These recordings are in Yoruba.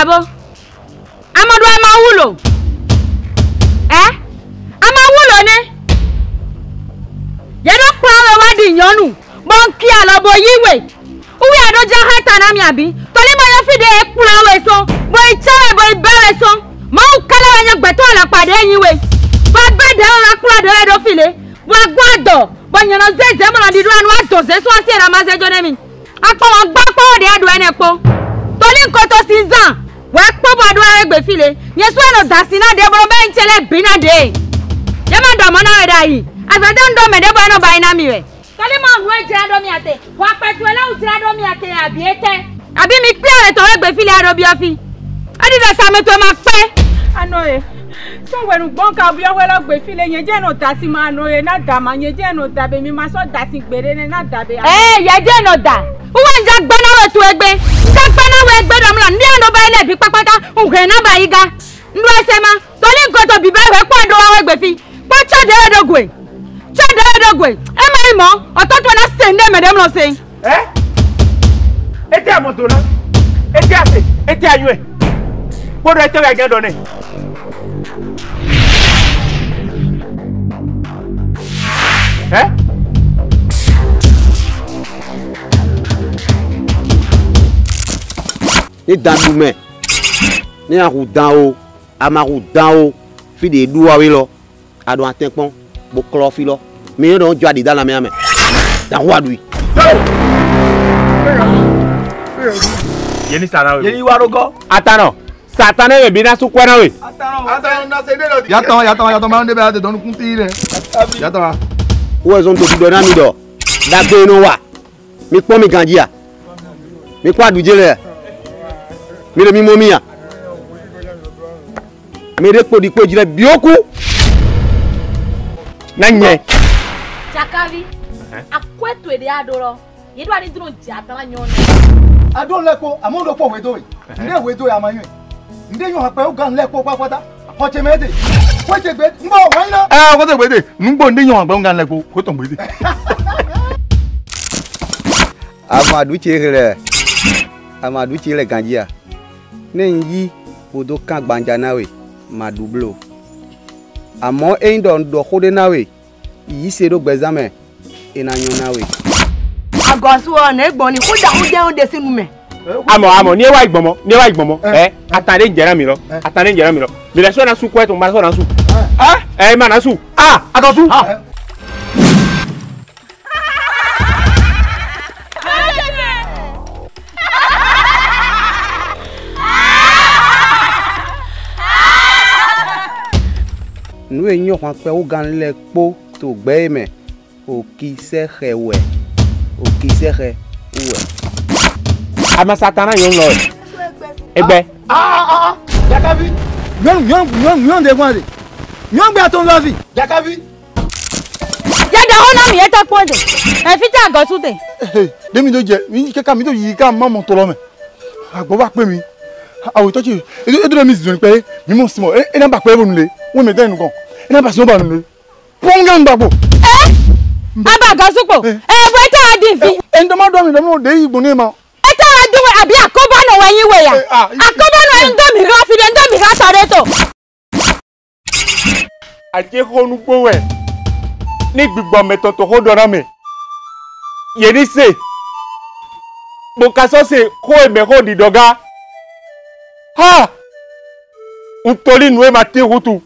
abo. Amadu ama wulo. Ama wulo ne. Yedo kwa wadi nyonu. Bonki alobo yiwe. Uwi adoja hata na mi abi. Toli mo yo fide ekula we so. Boy chere boy bere so. Mo kala wanya gbeto ala pade yiwe. Ba gbede la kula de do file. Wa gwado. Bo nyana zeze mo na didu anu adoze so ase na ma se jode mi. Apo won gba po de adu ene po. Toli nko to sizan. Wa po bo adu egbe file. Yesu eno dasina de bro be nchele bina de. Yema do mo na we dai. Azadon do me de bo eno ba ina mi we. Kali mo nwe je ado mi ate. Wa petu ele u tira do mi ate abi ete. Abi mi pe are to egbe file ado bi ofi. Adi da sa me to ma pe. Anoye. So when bonka bi owe lo gbe file yen je no da si ma anoye na da ma yen je no da be mi ma so da si gbere ne na da be. Ye je no da. Uwa nja gba na we tu egbe. Nja gba na we egbe do mla ndi ano ba ile bi papata. Unke na ba iga. Ndu esema. Toli nko to bi ba we kwa do wa egbe fi. Po cha de dogwe. Cha de dogwe. E ma imo. Ototo na sende me dem lo se. Ete amoto na. Ete ase. Ete ayue. Bodo ete we gen do ne. Ni dandume. Ni aru dan o, amaru dan o, fi de duwa we lo. Ado atenpon, bo klofi lo. Mi yo don jwa di dan la me ame. Dan wa dui. Yeni sana we. Yeni warogo. Atano. Satana we bina su kwena we. Atano na se de lo. Yato ma nde be ade don kunti re. Yato. Wo zon to di do na mi do. Da gbe no wa. Mi pon mi ganjia. Mi kwa duje le. Mi le mi momia. Mi de po di po jire bioku. Nanye. Chakavi. Akwetu ede adoro. Yedo ani duro jatala nyon. Adon lepo, amondo po wedo yi. Nde wedo ya manyu. Nde yo pe o gan lepo papata. Ko che mede. Ko che gbe, mbo wan na. Ko che gbede. Ngbo nde yo pe o gan lepo, ko to gbede. Amadu chire. Amadu chire ganjia. Nenyi odo kan gbanja nawe madublo. Amo endon do khode nawe. Yi se do gbezame enanyo nawe. Agosu o na egbon ni kuda o je o de sinu me. Amo ni wa igbomo, atare njera mi lo. Atare njera mi lo. Mi le so na su kwetu, ma so na su. Ma na su. Agosu. Nu enyo kan pe o gan le po to gbe me. O ki se hewe. O ki se he uwe. Ama Satana yon lo. Egbe. Jakavi. Nyon de kwande. Nyon gbe aton lo fi. Jakavi. Yada ona mi eta ponde. E fita agosu te. Demi do je, mi keka mi do yi ka mama to lo me. Agbo ba pe mi. Awo to chi. E do mi zun pe mi mo simo. E na ba pe bo nle. Won me den nkan. E na ba so ba nle. Ponga ngbapo. Aba agosu po. Bo eta adin fi. En do ma do mi do de igbo ni ma. Eta adin we abi akoba no wa yin we ya. Akoba no ndo mi ra fi de ndo mi ra sare to. Ati honu gbowe. Ni gbigbo meto to hodora me. Yeni se. Bo kaso se ko e me ho di doga. Untoli nwe mati hutu.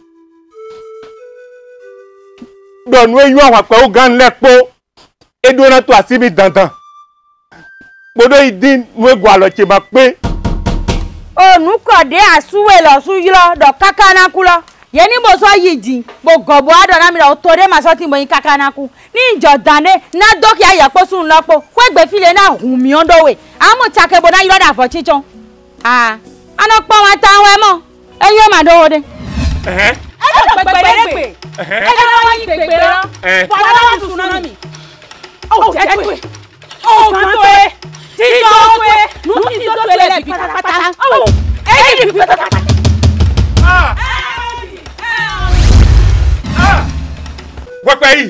Don we yu awa pe o gan lepo. Edo na to asibi dandan. Bodo idin nwe gwa lo che ma pe. O nu ko de asuwe lo su yilo do kakana ku lo. Yeni mo so yiji bo gobo adona mi lo to de ma so ti mo yin kakana ku. Ni Jordane na doki aye po sun lopo. Ko egbe file na hun mi ondo we. Amo chakebo na yilo da fo chichon. Ana po wa tan we mo. Eyo ma do de. Pegberegbe. Ejo wa yin pegbe ro. Bo la wa sun na mi. O je pe. O kan to e. Ti jo we. Nu ti jo to le bi patapata. E bi patapata. Wepe yi.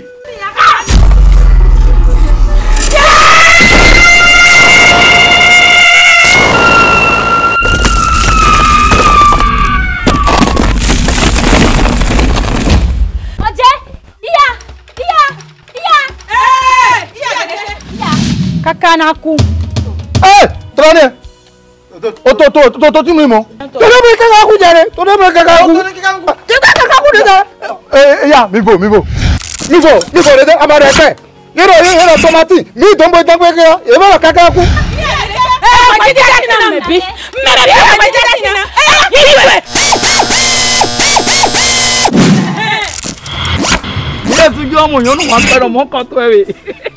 kakanaku. Trone. To ti mi mo. To le be kakaku jare. To le be kakaku. Kakaku de da. Ya, mi bo. Mi bo de amare pe. Yero tomati. Mi dombo tangwe ke. E ba kakaku. Tu yo mo yo no wa pero mo kan to e.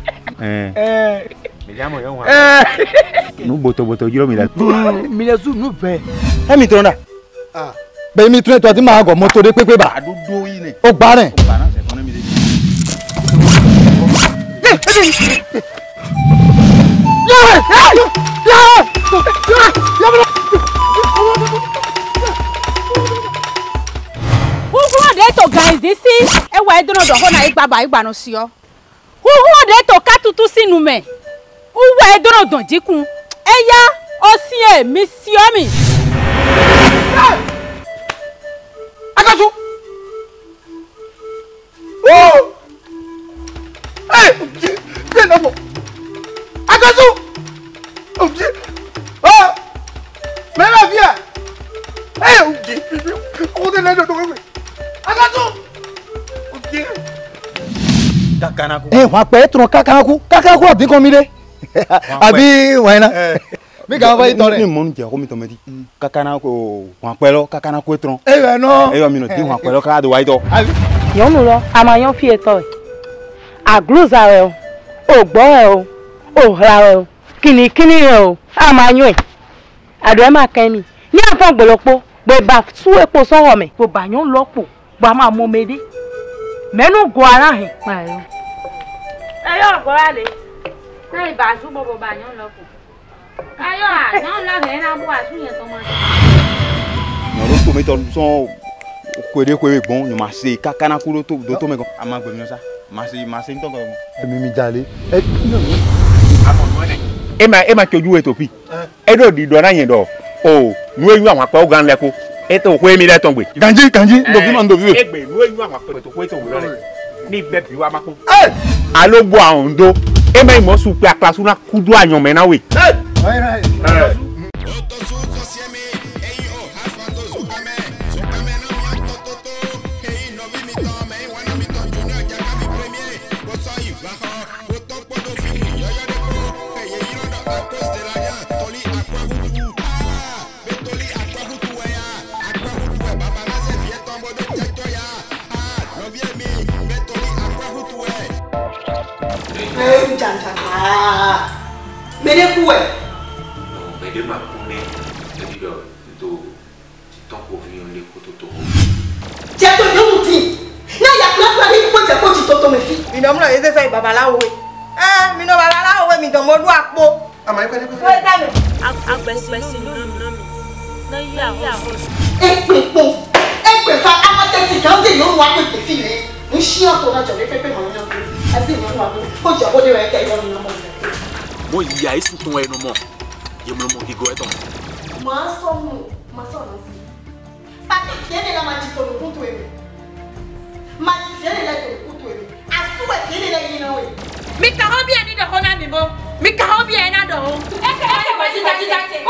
Me llamo yo Juan. No boto yo mira. Mi le su nu fe. E mi tronda. Ah. Be mi tron to ti ma go moto de pepe ba. Adudo yi ni. O gba ren. O gba na se fun mi de. To guys this is e wa edono do ho na igba no si o hu de to katutu sinu me u wa edono don jikun eya o si e mi si o mi Akasu oh ke na mo Akasu oh me la via o de na do Akasu okay Kakanaku. Wa pe tron kakanaku abi kon mi de abi wena mi ga va itore ni mo nje ko mi to medi Kakanaku wa pe lo Kakanaku tron no e yo mi no ti wa pe lo ka do wa ito Yon nu lo amayan fi eto agluza re o gbo re o ra re kini re o amayan e ado e ma kan mi ni afon gbolopo gbe ba su epo so mi bo ba yan lopo gba ma mo mede menu go ara hin pa yo ayo go ale na iba su bo ba yan lopo ayo a yan lo he na bo asu yen to mo no ro to mi to so kwere gbon ni ma se Kakanaku lo to do to me gan ama gbe mi no sa ma se nto gan emi mi jale e ma kioju e to pi e do di do na yen do o nu eyu awon apa o gan leko eto ko emi le ton gbe kanji ndo vi egbe nu eyu awon apa to ko eto wo le ni be bi wa mako alogbo awon do e ma imo su pe aklasu na kudu ayan me na we Mene kuwe. No, mede ma kune e do to ton ko fi on le ko to. Jeto yo muti. Na ya na ni ko je ko ti to me fi. Mi no mo ese sai babalawo we. Mi no babalawo we mi don mo du apo. Ama ipe ni ko. We ta mi. agbesi no na ya o Epe fa amate ti kan se yo wa pe fi le. Ni shi o to na jo le pepe mo yan. Asi mo wa ko jo ko de we ke yo ni mo. Mo ya isu ton enu mo ye mo gigo eton Ma so no si pati tiene la machito no punto ebe ma tiene la to punto ebe asuwe tiene la yina we mi ka ho bi ani do ho na mi bo mi ka ho bi e na do ho ba ji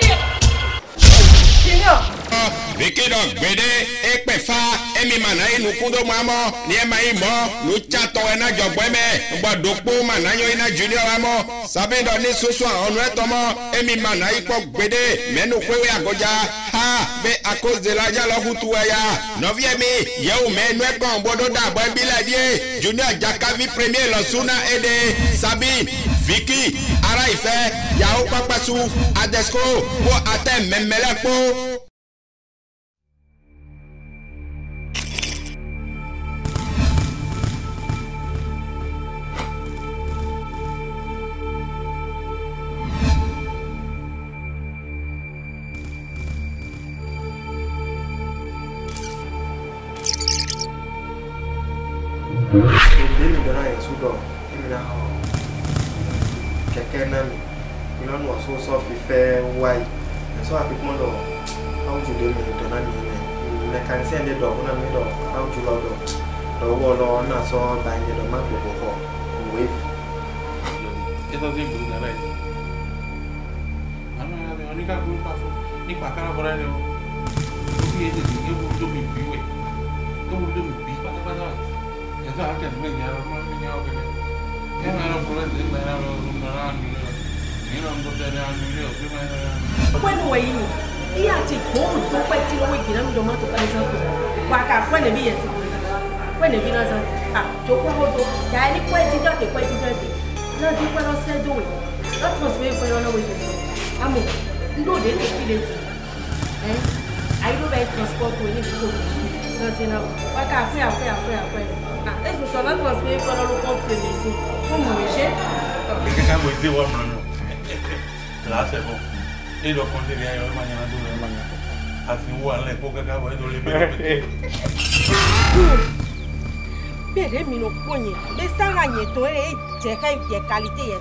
Senior Vicky dog gbede epefa emi mana inu kundo mamo ni e ma imo nu chato e na jogbo me gbodopo mana yo ina junior amo sabindo ni soso onu etomo emi mana ipo gbede menu kwewe agoja ha be à cause de la jalo hutu ya novie mi ye o menu e kon bodo da bo bile die junior jakavi premier lo suna ede Sabine Vicky ara ife ya o papasu adesco wo atem memelepo Dele dona e sudo imina ho keke na mi ina no so fi fe wai so abi mo do how to dele dona ni na kan se de do na mi do how to do wo lo na so ba ni do ma ko wave Eso sí, pues nada eso. Ama ya ni ka ku pa fo. Ni pa kala bora le o. Ni ese ni que bu mi bi we. To bu mi bi pa pa na. Ya sa que me ya no me ya o que. Ya me lo por el me la lo na ni. Ni no ndo te na ni o que me. Bueno, wey ni. Iya ti ko to pe ti lo we gina ndo ma to ka ni san ko. Wa ka ko ne bi yes. Ko ne bi na san. Ah, jo ko ho do. Ya ni ko ti jo te ko ti jo te. No di ko no se do we. No transfer ko no we. Amo. Ndo de te ki le ti. Aí não vai transporte o nível não sei não. Vai cá, foi. Ah, isso só vai transferir para o compte ici. Como mexer? Que acabo de dizer o mano. Lá se bom. E do conte de aí amanhã do amanhã. Assim o ale pouco acabo de doler. Bere mi no ponye. Be sanga nyeto e je ka ye qualité ye.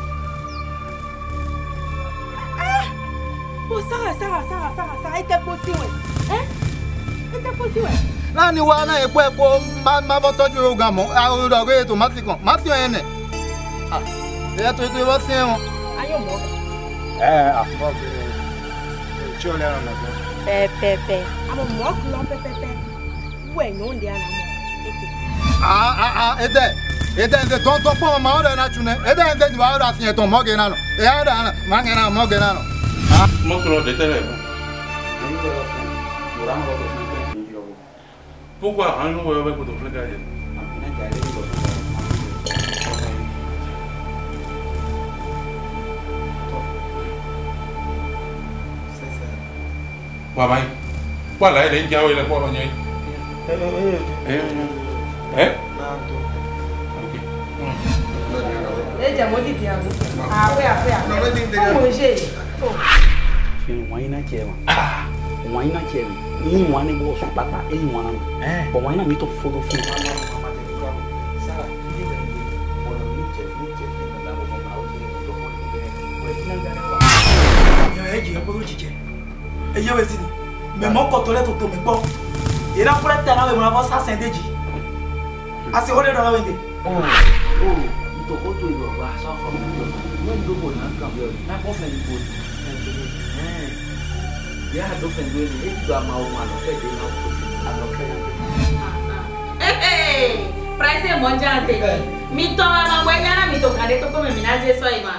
Sarah, ete possible. Ete possible. Nani wa na epo ma bo toju ogan mo. A o do re to ma fi kan. Ma fi ene. Ah. E to wo sin won. Ayo mo. Bo be. Ti o le ran na. Pepe. Amo mo ku lo pepe. We no ndi ana mo. Ete. Ede nze ton po ma o na chune. Ede nze ni wa o ra sin ton mo ge na no. E ya da na ma ge na mo ge na no. Montre de teléfono. Pourquoi un jour on va pour te faire gagner? Maman, voilà, il est déjà où il est pour venir. Waina chema. Waina chema. Ni wane bo so papa e wana. Bo waina mi to fodo fu. Yo e ji obo jije. E ye we sini. Me mo ko to le to me gbo. E na pure ta na we mo na bo sa sendeji. Asi hole do na wende. To ko to ibo ba so ko mo. No do bo na kam yo. Na ko fe ni bo. Ya do fendwe ni edu ama o ma no fe de na o aloke. Price monja ante. Mi to ama we yana mi to kade to ko me minaze so ima.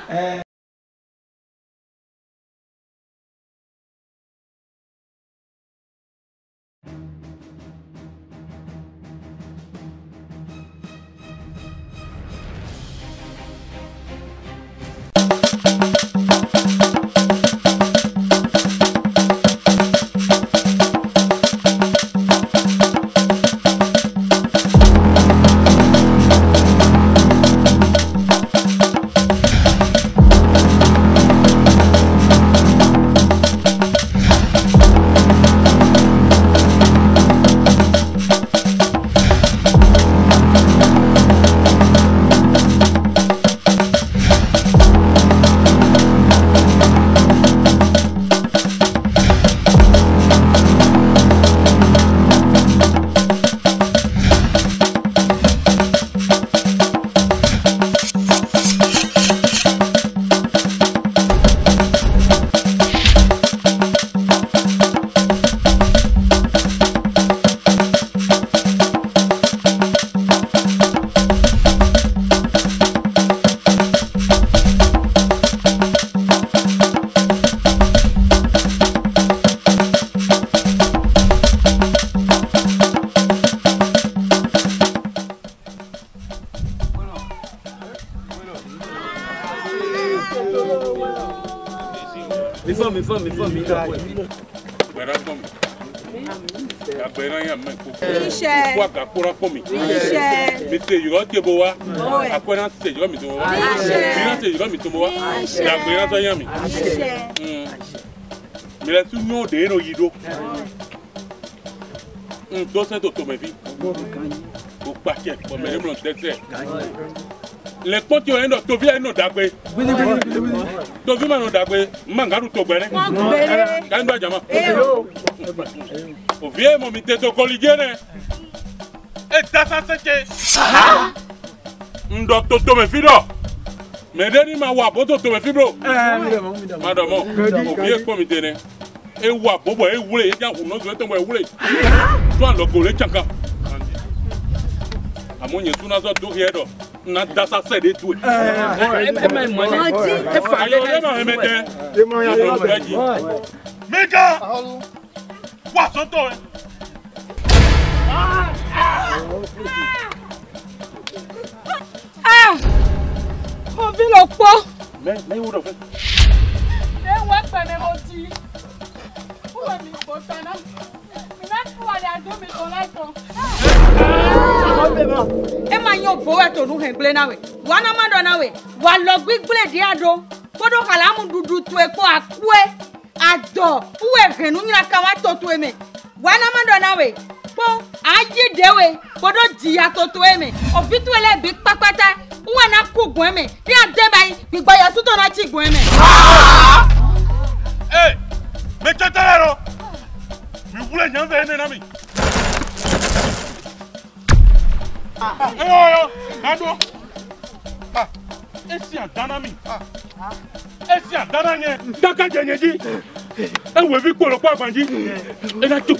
Les potes ont un autre vie no dagbe. To vi manu dagbe, mangaru to gbere. Kan ba jama. O vie mo mi te to koligene. E ta sa seke. Ndo to me fido. Medeni ma wa boto to me fibro. Madam mo. Ye ko mi tene. E wa bobo e wule e ja hu no zo to mo e wule. To an lo go le chanka. Amonye tuna zo do here do. Na dasa se de tu. E fa le ma e mete. E mo ya lo ji. Mega. Wa so to e. Mo fi lo po. Me wo do fe. E wa pe me mo ti. O wa mi bo tana. Mi na ku wa da do mi ko lai ko. E ma yan bo we to nu hengble na we. Wa na ma do na we. Wa lo gbigble di ado. Podo kala mu dudu tu e ko akue. Ado. Uwe genu nyina ka wa to tu e me. Wa na ma do na we. Po aji dewe. Podo jiya to tu e me. O fitu ele bi papata. Uwe na ku gun e me. Ni ade bayi gbigbo ya su to na chi gun e me. Eh! Me chatarero. Mi wule nyanza ene na mi. Yo, ado. Esi adana mi. Esi adana nye. Daka jenyeji. Ewe vi kolo kwa banji. Ena tu.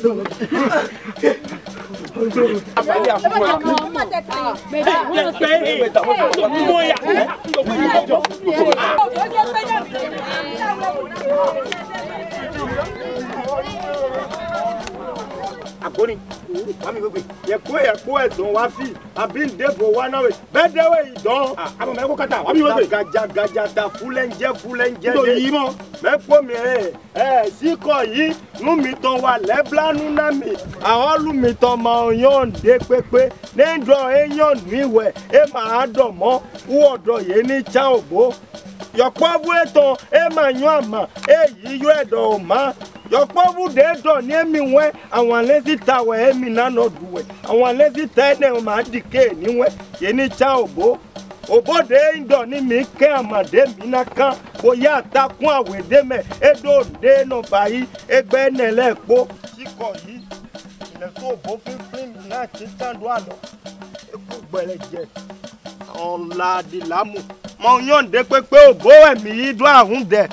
Akoni, ami gbegbe, ye ko ẹ̀dùn wá sí, àbí ndebo wa na we. Be de we idon. Amo me ko kata, ami gbegbe. Gaja ta fulenje. Do yi mo. Me po mi si ko yi, nu mi ton wa leblanu na mi. Aholu mi ton ma yan de pepe. Ne ndo eyan mi we, e ma do mo, u odo ye ni cha ogbo. Yo povu eton, e ma yan ama, yi yo edo ma. Yọ̀pọ̀ de dọ̀ ní èmi wẹ́ àwọn alẹ́sí ta wẹ̀ èmi náà nọ dùn wẹ̀ àwọn alẹ́sí ta ẹ̀ náà máa dìke níwẹ̀ yé ní cha òbó òbóde ń dọ̀ ní mi kẹ́ àmàdé mi náà kán kò yá àtakùn àwèdè mẹ́ èdò dé nà báyìí ẹgbẹ́ nílẹ̀ pọ̀ síkọ̀ yìí ilẹ̀ tó òbó fínfín mi náà ti tàdó àlọ́ ekú gbẹ̀rẹ̀ jẹ ọ̀la àdìlámù mọ̀ yàn dé pépé òbó ẹ̀mí yìí dún àrùn dẹ̀.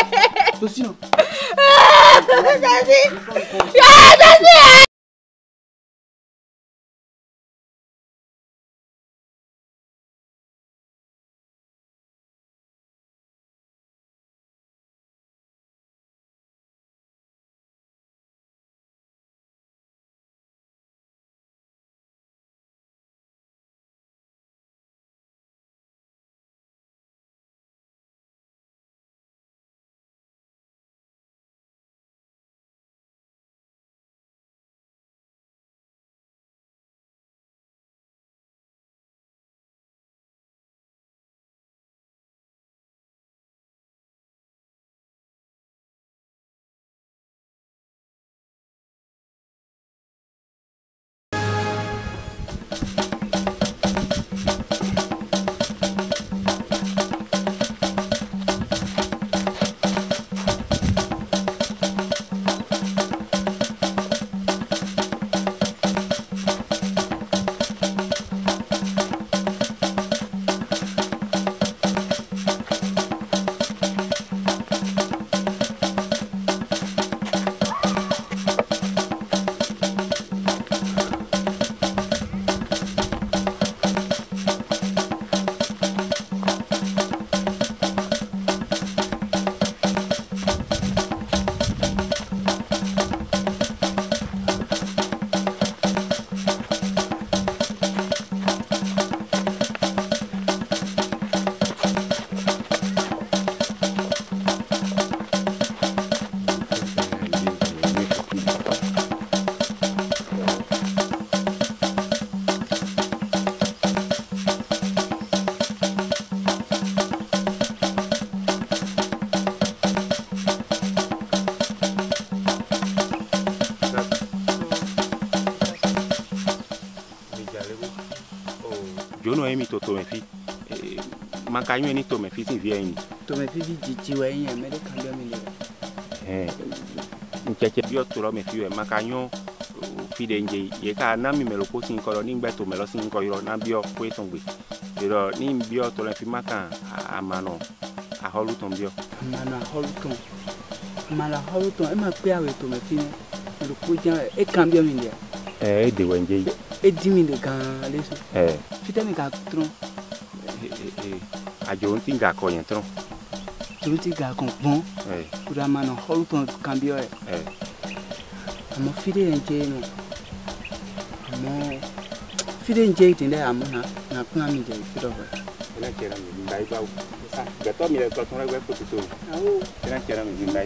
Tosino. nyɔ mi toto me fi maka nyɔ ni to me fi si vi yin to me fi ji wa yin me de kan do mi le ncheke bio to lo me fi maka nyɔ fi de nje ye ka na mi me lo ko sin ko lo ni gbe to me lo sin ko yo na bio ko eton gbe ero ni bio to le fi maka amano a holu ton bio amano a holu ton mala holu ton e ma pe awe to me fi lo ko jan e kan bio mi le e de wenje e di mi de kan le so fi te mi ka tron ajo nti ga ko yen tron jo nti ga kon bon kura mano holu ton kan bio amo fide nje no amo fide nje tinde amo na kuna mi je fido ba ina kera mi ndai ba sa gato mi le ko ton re ko tutu awu ina kera mi ndai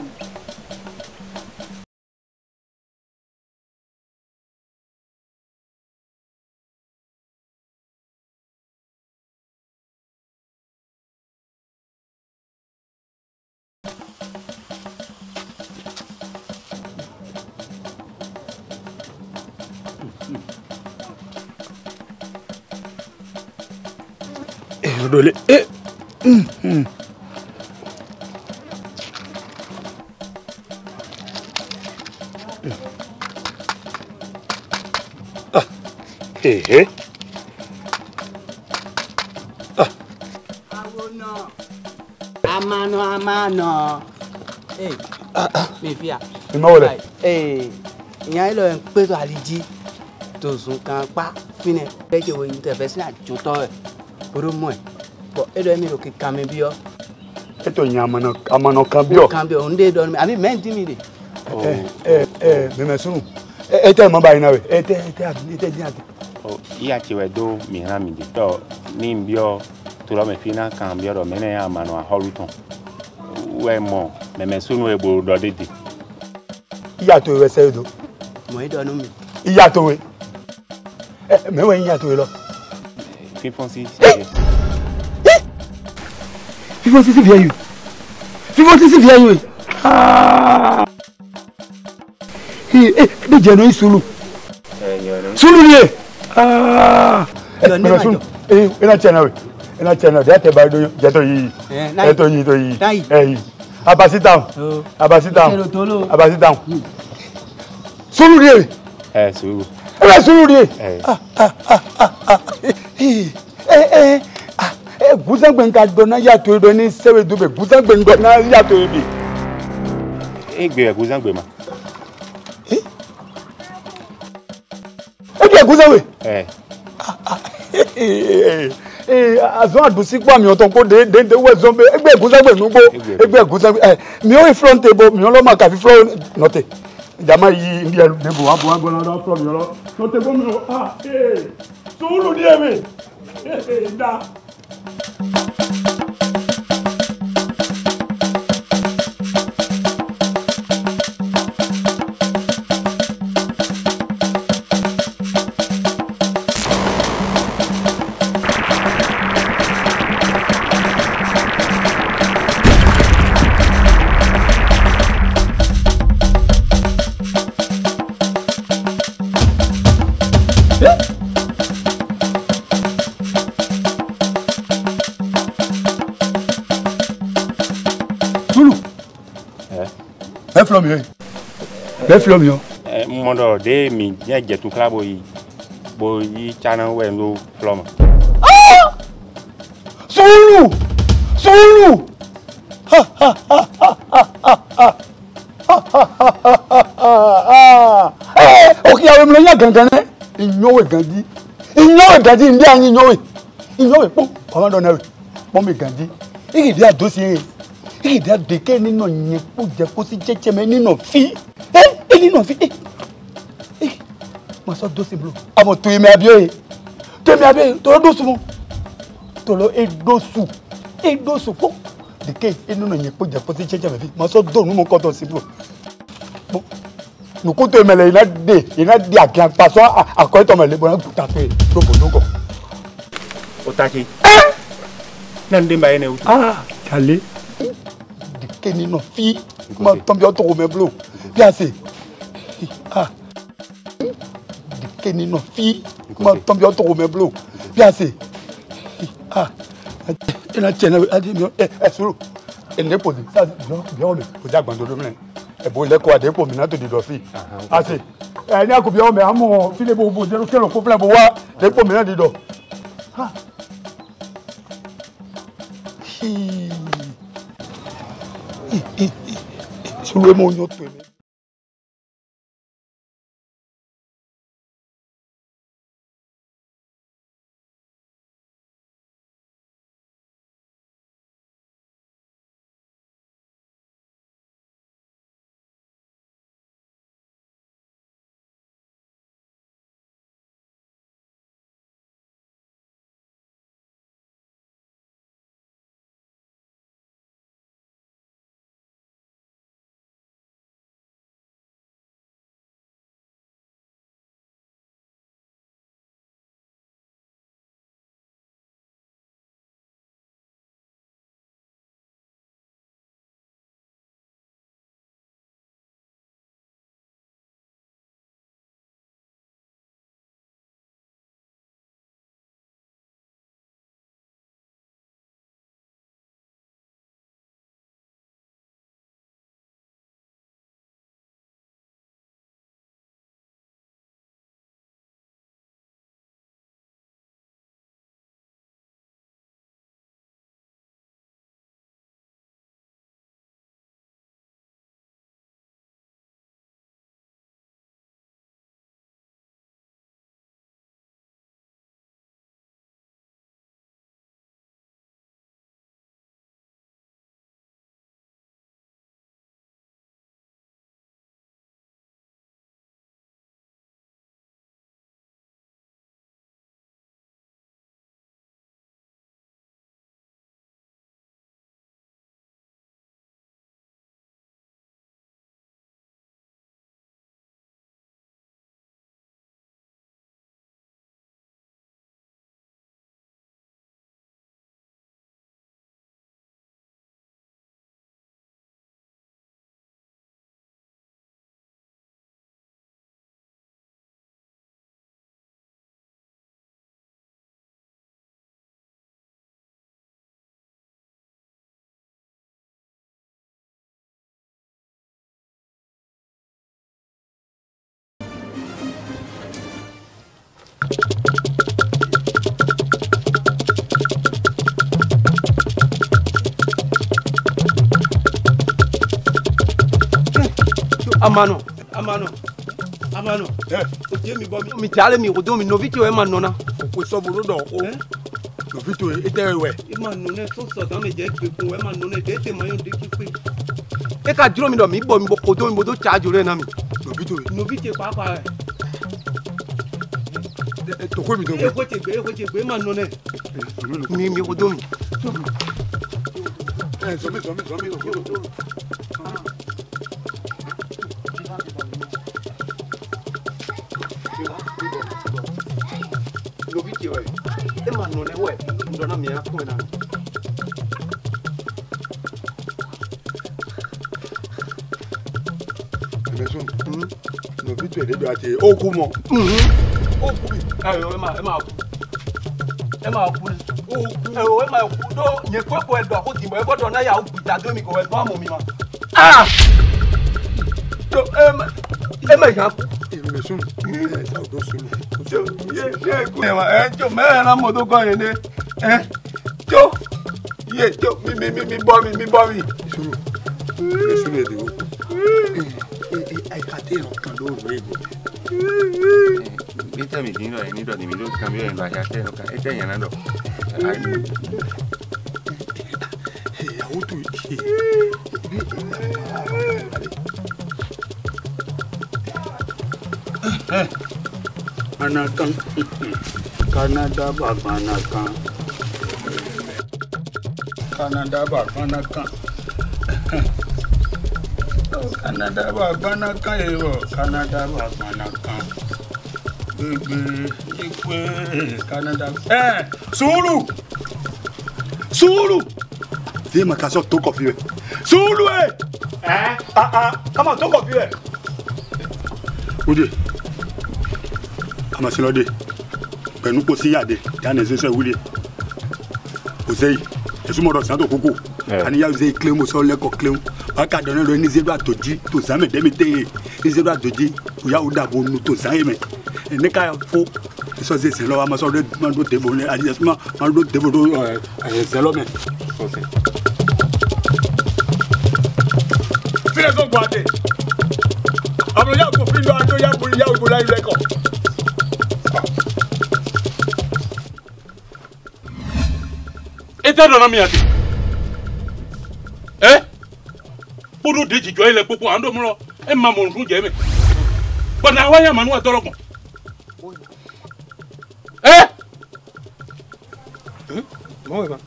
Dole amano me fia wole ìyá ilo en pe to aliji to sun kan pa fine be je wo yin te fe sin ajo to e oro mo e bo edo mi ro ke kan mi bi o eto yin amano kan bi o nde do mi abi men di mi de me me sunu e te mo ba ina we e te di ate iya ti we do mi ha mi de to ni mbio to lo me fina kan bi o do me na amano a holuton we mo me sunu e bo do de iya to we se do mo e do nu mi iya to we me we iya to we lo fifon si via you de je no sulu sulu ni me sulu ina chena de te ba do je to yi abasita sulu ni sulu sulu ni guzangbe nka dona ya to do ni sewe dube guzangbe ndona ya to bi egbe guzangbe ma egbe guzangbe azon adusi kwa mi oton ko de we zombe egbe guzangbe nugbo egbe guzangbe mi o front table mi o lo ma ka fi front note jama yi ndi elu de bo abo na do front mi lo no table mi o sulu ni eme da Left from you. Mondo de mi je tu klabo yi. Bo yi chana we no floma. Sulu! Okay, I will not gangan. Inyowe gandi ndi anyi inyowe pon. Come don now. Pon me gandi. Igi dia dossier. Igi dia deke ni no yin po je ko si cheche me ni no fi. Ni no fi. Mo so dossier blo. Amo to me abio. To lo dosu mo. To lo edosu po. Deke ni no yin po je ko si cheche me fi. Mo so do nu mo ko to si blo. Nous comptons mais il a dit à qui passons à quoi tu me les bonnes pour taper donc otaki nan demba ene utu allez de keni no fi ma tombe auto me blo bien c'est de keni no fi ma tombe auto me blo bien c'est ina chena adi mi suru ene po di sa bi o le ko ja gbando mi e bo ile ko ade po mi na to di do fi ati ni ako bi o me amo fi le bo je ke lo ko plan bo wa de po mi na di do ha suru mo nyo to ni Amano. Oje mi bo mi tale mi odo mi novito e ma nona. Ko so buru do o. Novito e te we. E ma nona so dan me je pe kun e ma nona de te ma yon de ki pe. E ka duro mi do mi bo kodo mi bo do charge re na mi. Novito pa pa. To ko mi do. E ko te gbe ma nona. Mi odo mi. So mi. Noviti we. E ma non è we. Ndona mi ya ko na. Beso. Noviti de do ati oku mo. Oku bi. Ayo e ma ku. Oku. E ma ku do nye ko e do ko ti mo e bodo na ya o gbita do mi ko e do amo mi ma. Ah! To e ma ya ku. Beso. Sa do sulu. Jo mẹ́rin mọ́tò kan yẹn dé jo mi bọ́ mi. Èsù lè dìbò. Àìkàtẹ́ ìrọ̀kan ló rẹ̀ ègbò. Bí tẹ̀mí dín lọ ẹni dọ̀tí mi ló kàn bí ẹ̀rọ àṣà ìrọ̀kan ẹ tẹ̀yìn náà lọ. Ìyàwó tó ṣe. Anakan. Canada Baganakan. Canada Baganakan. Canada Baganakan ero. Canada Baganakan. Gbegbe ipe Canada. Sùúrù. Dis ma casse ton coffee. Sùúrù Comment ton coffee? Ode. Amasilode. Pẹ̀lú kò sí yàdé, yà ní ẹ̀sẹ̀ wúlé. Osei, esu mo do san to koko. Ani ya Osei claim so le ko claim. Ba ka don lo ni zebra toji to san me demi te. Ni zebra toji o ya o da bo nu to san me. Ni ka fo so se se lo wa ma so de ma do table ni ani ma do table do se lo me. So se. File so gbo ate. Amo ya ko fi do ajo ya bo la ile ko. Eta dona mi ati. Podo deji jo ile popo ando mo lo e ma mo run je me. Bona wa ya manu atorogun. Mo we ba.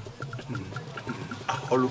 Aholo.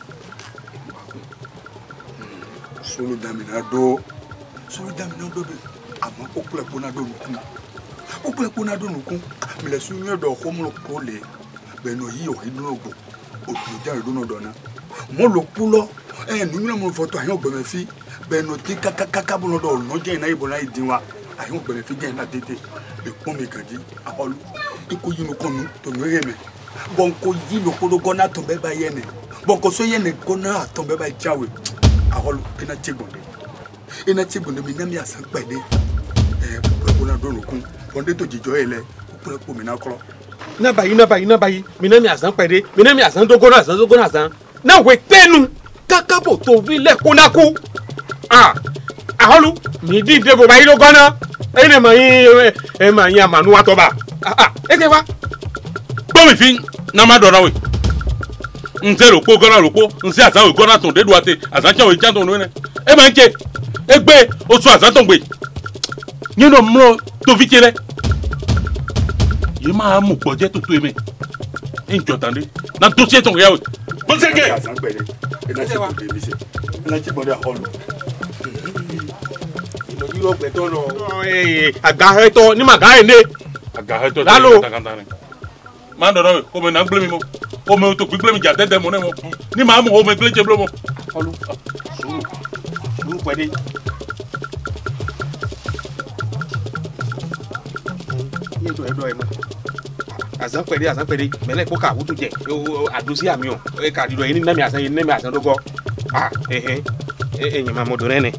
Solo damina do be. Ama okule pona do nukun. Okule pona do nukun. Mi le sunyo do ko mo ko le. Beno yi o hidun ogbo. O tu ja idun do na. Mo lo pulo ni mi mo foto ayan ogbe me fi. Beno ti kaka bo do no je na ibo na idinwa. Ayan ogbe me fi je na tete. Be pon mi kan ji aholo. Iko yi no konu to no ye me. Bonko yi lo ko do gona to be ba ye ne. Bonko so ye ne gona to be ba jawe. Aholo ina chigbonde. Ina chigbonde mi na mi asan pede. Ko na do nukun. Bonde to jijo ele. Ko mi na kro. Na bayi minami asan pede minami asan dogona asan na we tenu kakabo to vi le konaku aholu mi di debo bayi dogona ene ma yin amanu wa to ba eke wa bo mi fi na ma dora we nse ropo gona ropo nse asan we gona ton dedu ate asan cha we jan ton no ne e ma nje egbe osu asan ton gbe nino mo to vi kere ye ma mu poje tutu eme injo tande na dossier ton yawo bo sege asan pede ina se ko de mi se ina ti bo de holu ino di ro gbeto no agaheto ni magaene agaheto lalo ma do no ko me na gble mi mo ko me to gble mi ja tete mo ne mo ni ma mo o me gble je blo mo holu suru pede ye to edo e mo azan pede mele ko ka wutu je adusi ami o e ka dido yin na mi asan dogo enyi ma modo nene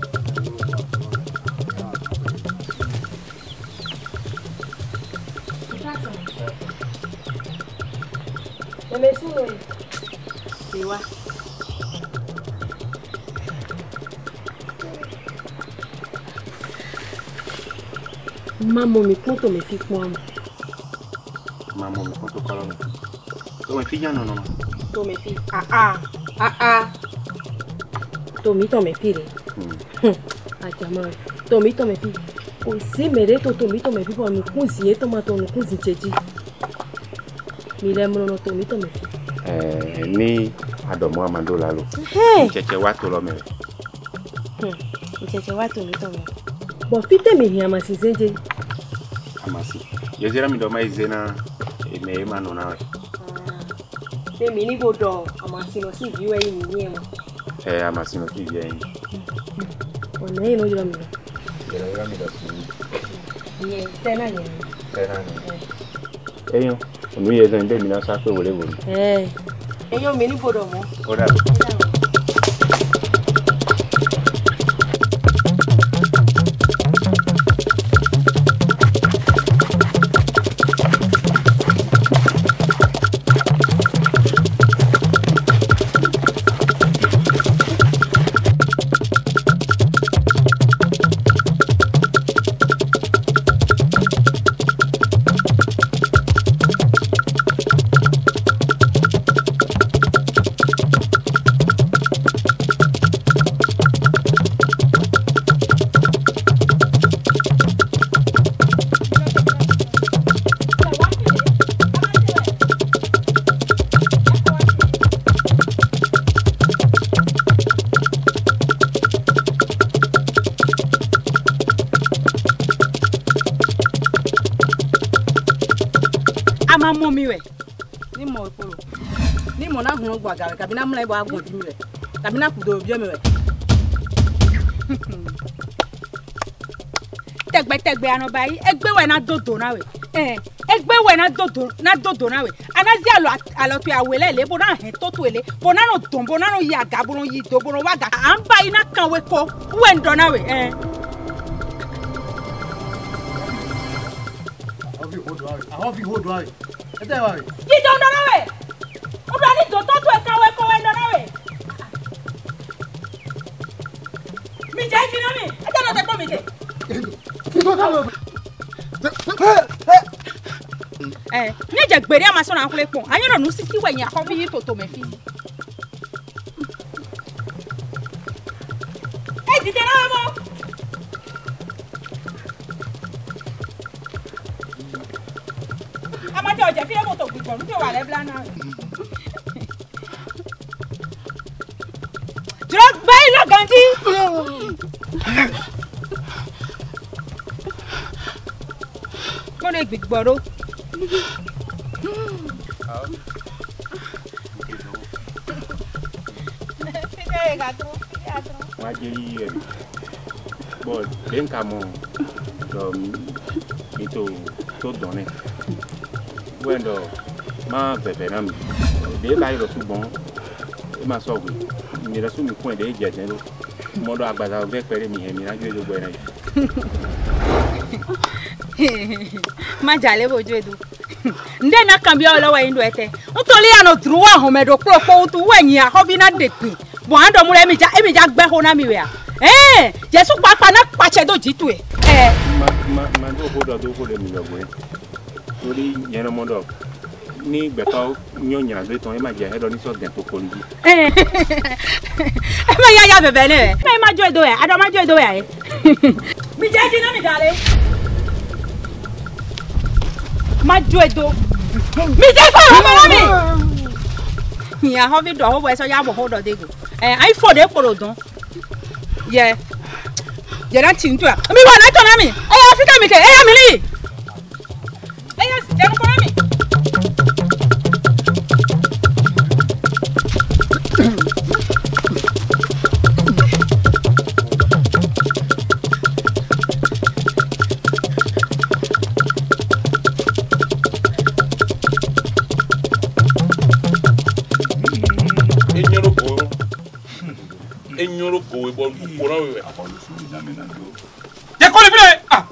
Siwa. Maman mi conto me fi kwa mo. Maman me conto kala mo. To me fi ya no. To me fi. To me fi re. Ajama. To me fi. O si mere to me fi po mi kunzi e tomato no kunzi cheji. Mi le mo no to me fi. Ni adomo amando lalo. Cheche wa to lo me. Cheche wa to me. Bo fite mi hi amasi zenje. Amasi. Yezera mi do mai zena me ma no na we. Mi ni godo amasi no si viwe yi ni mo. Amasi no si viwe yi. Ona yi no yira mi. Yira mi da su. Ye, tena ni. Eyo, onu ye zan de mi na sa pe wole wole. Eyo mi ni godo mo. Oda. Mommy we ni mo polo ni mo na hunu gba gawe kabina mla ibo agun bi mi re kabina kudo bi mi re tegbe ano bayi egbe we na dodo na we egbe we na dodo na we anazi alo to awele le bona he toto ele bona no don bona no ya ga bona yi do bona wa ga amba ina kan we ko we ndo na we Ahofi hold wa. E te wa. Yi do ndo na we. O bra ni do toto e kan we ko we ndo na we. Mi je ki na mi. E te no te ko mi je. Ni je gbere amaso na nkule pon. Anyo no sisi we yin ahofi yi toto me fi. E dide na mo. Amate oje fi emo to gbigbo lu ti wa le bla na. Drug bay lo ganji. Mo le gbigbo ro. Waje yi bon den kamo mito to donné wendo ma bebe na mi de la iro subon e ma so gbe mi la su mi kun de je den lo mo do agbaza be pere mi he mi na jo gbo na Ma jale bojo edu nde na kan bi olowo yin do ete ntori ano druwa ho medo propo tu wenyin a hobi na depin bo ando mu emi ja gbe ho na mi we a Jesu papa na pache do jitu e ma do ho le mi logo e tori yen mo do ni beto nyonya gbe ton e ma je he do ni so den to ko nji e ma ya bebe ne e ma jo edo e ado ma jo edo e mi je ji na mi dale ma jo edo mi je fa ho ma mi ya ho vi do ho bo so ya bo ho do de go ai fo de poro don ye na tin to mi wa na to na mi Africa mi ke ya mi li je ko na mi Enyoro go we bo pora we. Je ko le bile ah.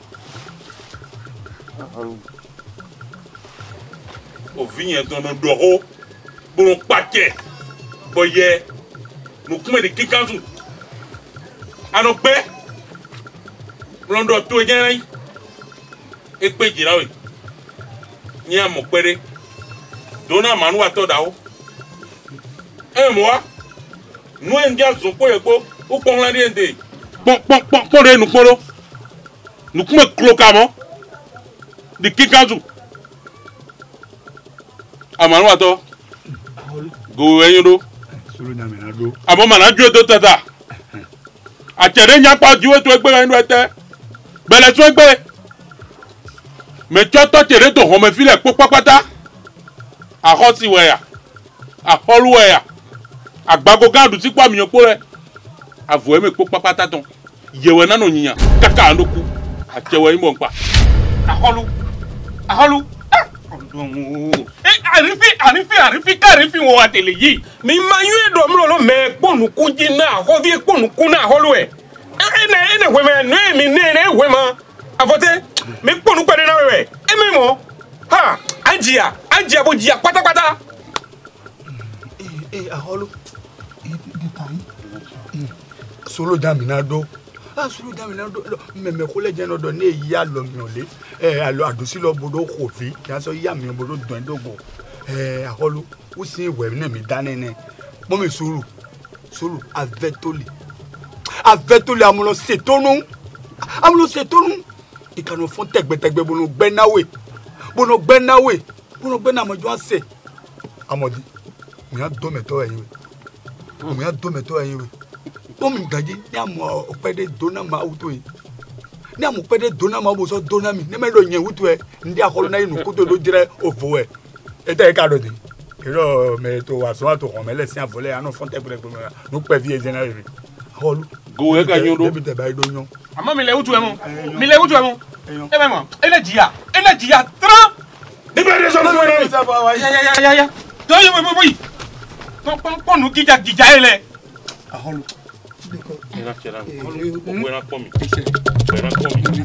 O vinha don no doho. Bon paquet. Boye. No kuma de kikanzu. Ano pe. Rondo to gen. E pe jira we. Ni amo pere. Dona manu ato dawo. Moi nous endia zoko yego o pon la diende pon de nous polo nous kuma klokamo de kikazu amanu ato go enyoro suru na menado abo manaju to tata a tere nya pa juwe to egbe ninu ete bele so egbe me choto tere to home file popapata a hoti weya a holu weya agbago gandu ti kwa miyan po re avo eme po papata ton yewe na no yiyan kaka andoku ajewe imo npa aholu arifi wo wa tele yi mi mayu edo mi lo me ponu kunji na ho vi ponu kun na aholu e ene we me no mi ne we ma avote mi ponu pere na we emi mo ha ajia bo jia pátápátá aholu solo daminado solo daminado meme ko le jeno do ne ya lo mi ole alo adusi lo bodo kofi ya so ya mi bodo don dogo aholu o sin we na mi dane ne mo mi suru avetoli amulo setonu ikano fon tegbe bono gbe na mo jo ase amodi mi a do meto eyin we Bomi gaji ni amo opede dona ma uto yi ni amo opede dona ma bo so dona mi ne me lo yen uto e ndi akolo na inu ko to lo dire ofo e te ka do di iro me to wa so to ko me le sin avole anu fonte bre no pe vie zena ri holu go e ka nyodo bi te ba do nyon ama mi le uto e mo e be mo energy ya 3 Libérez son Ya. Doye boy. Pon nu gija ele. Aholu. Era chera. Buena comi. Buena comi.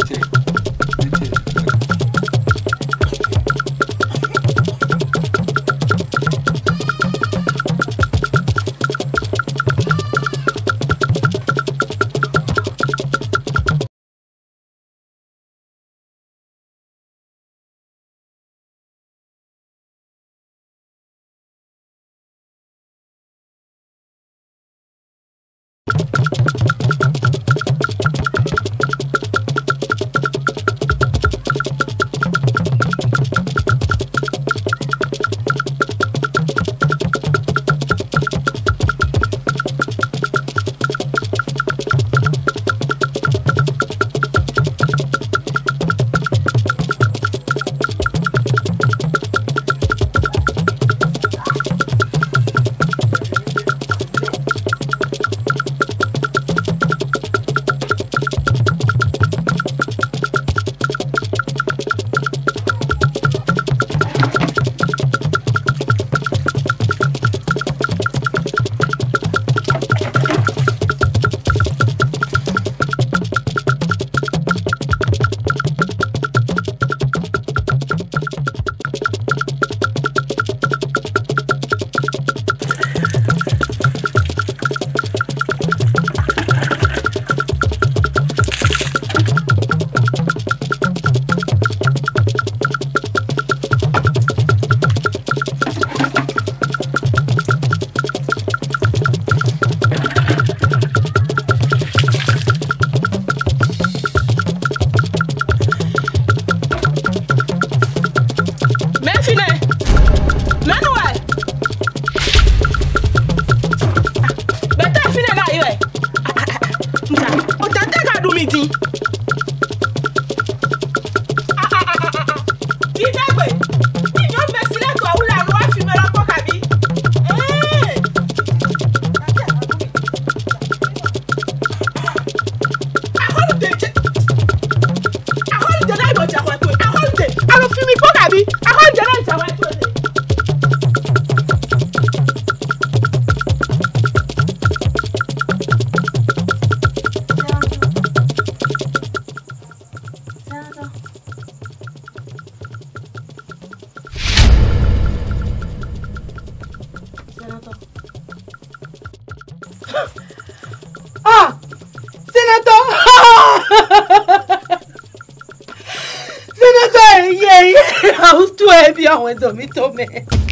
Àwọn ẹ̀dọ̀ mi tó mẹ́.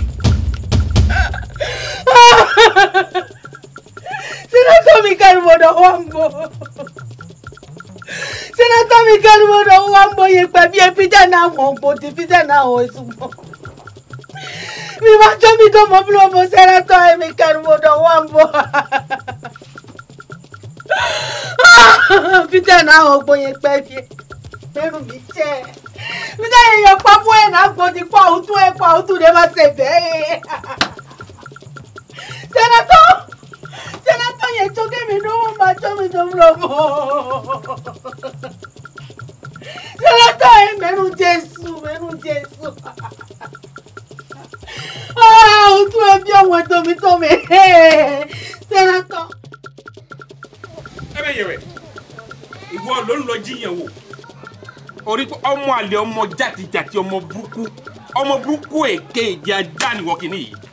Senator mi kárìmọ̀dọ̀ wambo. Senator mi kárìmọ̀dọ̀ wambo yẹ pẹ̀ bí epidẹ̀ náà wọ̀n gbò tí epidẹ̀ náà wọ̀n ìsúnmọ́. Mi máa tó mi tó mọ́ bí wọ́n mọ Senator mi kárìmọ̀dọ̀ wambo. Epidẹ̀ náà wọ̀n gbò yẹ pẹ̀ bí ẹrù mi jẹ́. Mida yeyo papu na gbodi pa otu de ma se be. Senator ye choke mi no ma cho mi do blomo. Senator menu Jésù. Otu e bi awon to mi. Senator. Ebe yewe. Ìwọ ló ń lọ jiyan wo. Orí ọmọ àlè ọmọ jàtijàti ọmọ burúkú èké ìdí ajá ni wọ́n kìíní yìí.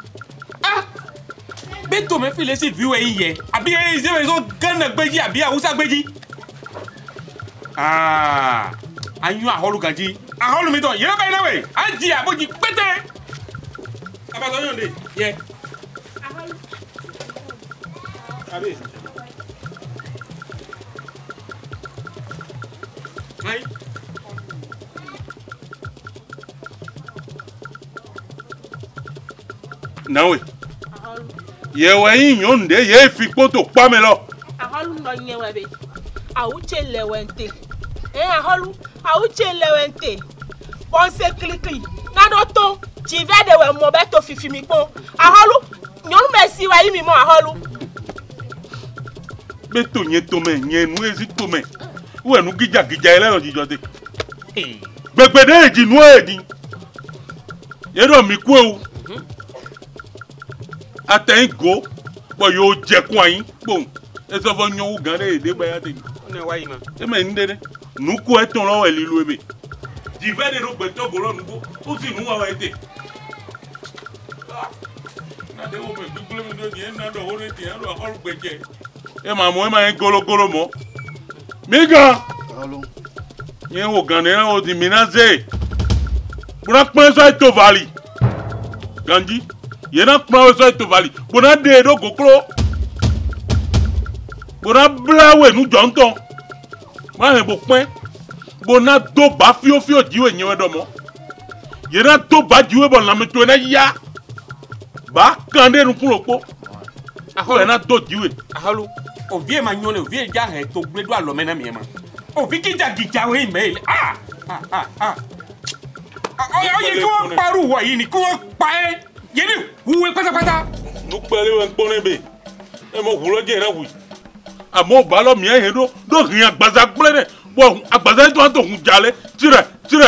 Bẹ́ẹ̀ tó mẹ́fì lé sí ìfìwé yìí yẹ àbí ìṣẹ́wé sọ Gánà gbéjì àbí Haúsá gbéjì. Ayún àhọ́lù gàjí àhọ́lù mi tán yẹ́rọ báyìí náà wẹ̀ á jí àbójì pété. Abasọ yóò lè yẹ. Ayi. Nawe. Yewe yin yonde ye fi poto pa me lo. Aholu no nyewe be. Awuche lewente. Aholu, awuche lewente. Bonse klikli. Na do to, ti ve de we mo be to fifi mi pon. Aholu, nyonu mesi wa yi mi mo aholu. Beto nye to me, nye nu ezi to me. Uwe nu gija ele no jijo de. Gbẹgbẹdẹ eji nu edi. ero mi ku ewu ateyin go bo yo je kun ayin gbon e so fo yan wu gan re de gba ya te ne wa yi ma e me ndere nu ku e ton lo we lilu ebe dive de ro gbe to go lo nugo o si nu wa wa ete na de wo me gbule mi do ni na do wo re ti an lo akọrù gbeje e ma en golo mo mi gan yen wo gan ne o di minaze buna pon so to valley ganji yena pon so to valley buna de do gokro buna blawe nu jonton ma he bo pon buna do ba fio jiwe nyewe do mo yena to ba jiwe bo na mi to na ya ba kande nu kuropo aho na do jiwe ahalo o vie ma nyole o vie ja he to gbedo alome na mi ma o vi gija we email oye ko paru wa yi ni ko pa e ye ni huwe pátápátá nu pele we npon be e mo hulo je na hu amo ba lo mi e do rin agbaza gbele ne bo agbaza to hun jale tire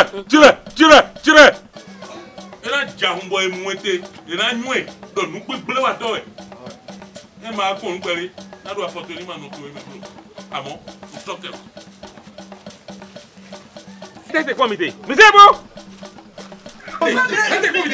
ela ja hun bo e muete ela nwe do nu gbele wa to e e ma ko npere na do afoto ni ma no to e me bro amo o soke tete comité misebo tete comité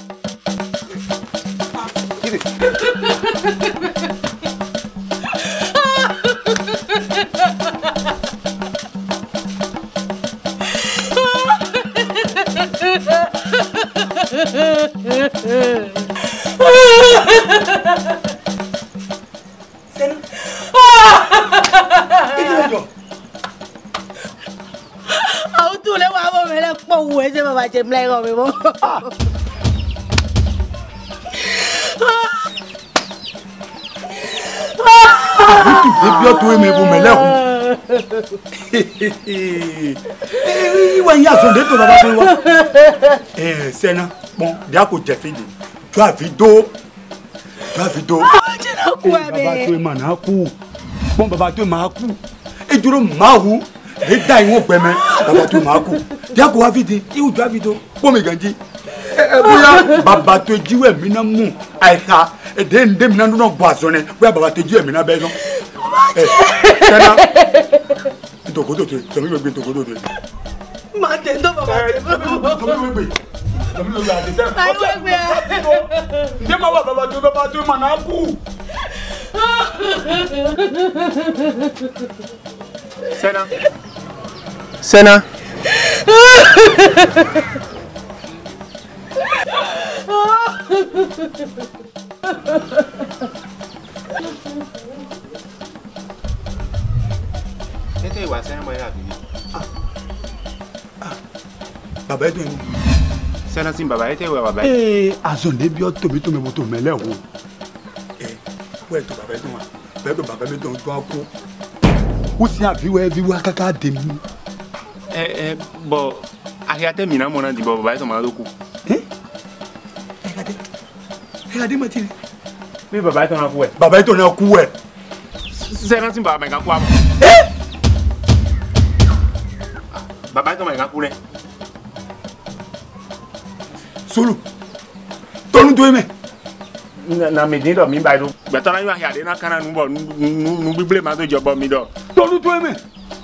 Tú le vas a mover el poco ese para temblar con mi boca. Ibyo tu me bu mele hu. Wa ya so de to baba to wa. Sena, bon, dia ko je fidi. Tu as vidéo. Baba to ma na ku. Bon baba to ma ku. E duro ma hu. E dai won pe me. Baba to ma ku. Dia ko wa fidi. I u tu vidéo. Bo me ganji. Bóyá baba to jiwe mi na mu. Aika. E de ndem na no gbo azone. Bóyá baba to jiwe mi na be so. Sena. Itokodo te. So mi gbe itokodo te. Ma te ndo baba. Sena. Ete wa Sena mo ya bi. Baba edo ni. Sena sim baba ete wa baba. Azonde bi o tobi to me bo to mele wo. We to baba edo wa. Bebe baba mi to to ko. Wo si aviwa kaka de mi. Bo ariate mi na mo na di baba edo ma lo ku. Ade matiri. Mi baba edo na ku e. Baba edo na ku e. Sena sim baba me ka ku am. Baba edo me ka ku le. Solo. Tonu do me. Na me din do mi ba do. Gbe to na yo ahia de na kana nu bo nu bible ma do jobo mi do. Tonu do me.